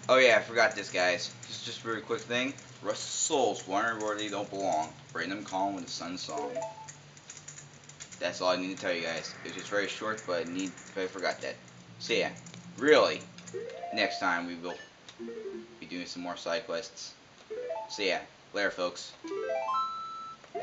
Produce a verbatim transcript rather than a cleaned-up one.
Oh yeah, I forgot this, guys. Just just a very quick thing. Rust souls wander where they don't belong. Bring them calm with the sun's song. That's all I need to tell you guys. It's just very short, but I need. But I forgot that. So yeah, really, next time we will be doing some more side quests. So yeah, later, folks.